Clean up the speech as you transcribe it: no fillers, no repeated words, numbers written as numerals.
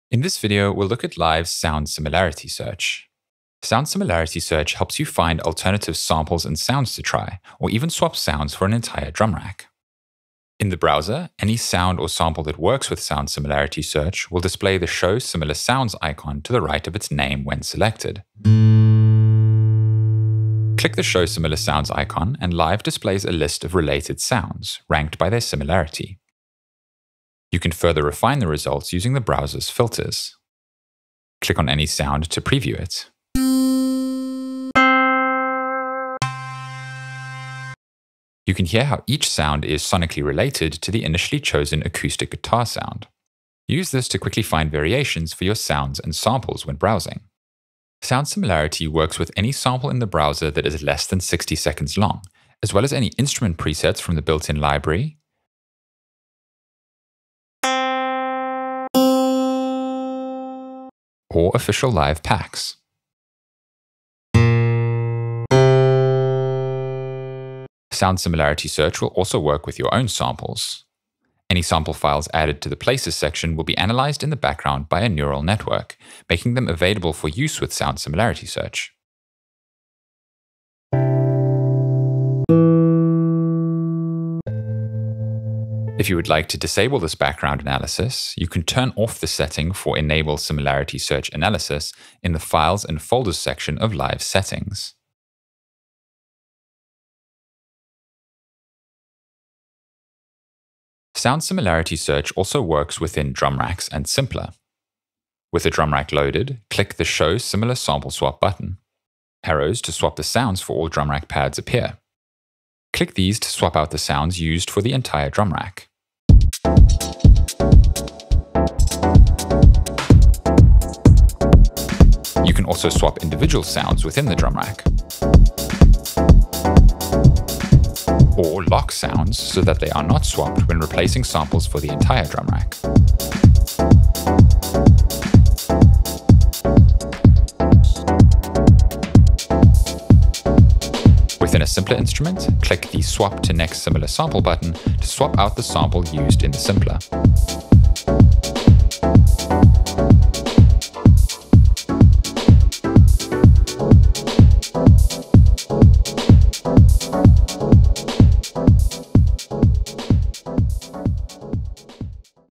In this video, we'll look at Live's sound similarity search. Sound similarity search helps you find alternative samples and sounds to try, or even swap sounds for an entire drum rack. In the browser, any sound or sample that works with sound similarity search will display the Show Similar Sounds icon to the right of its name when selected. Click the Show Similar Sounds icon and Live displays a list of related sounds, ranked by their similarity. You can further refine the results using the browser's filters. Click on any sound to preview it. You can hear how each sound is sonically related to the initially chosen acoustic guitar sound. Use this to quickly find variations for your sounds and samples when browsing. Sound similarity works with any sample in the browser that is less than 60 seconds long, as well as any instrument presets from the built-in library, or official Live packs. Sound similarity search will also work with your own samples. Any sample files added to the Places section will be analyzed in the background by a neural network, making them available for use with sound similarity search. If you would like to disable this background analysis, you can turn off the setting for Enable Similarity Search Analysis in the Files and Folders section of Live Settings. Sound similarity search also works within drum racks and simpler. With a drum rack loaded, click the Show Similar Sample Swap button. Arrows to swap the sounds for all drum rack pads appear. Click these to swap out the sounds used for the entire drum rack. You can also swap individual sounds within the drum rack, or lock sounds so that they are not swapped when replacing samples for the entire drum rack. Within a simpler instrument, click the Swap to Next Similar Sample button to swap out the sample used in the simpler.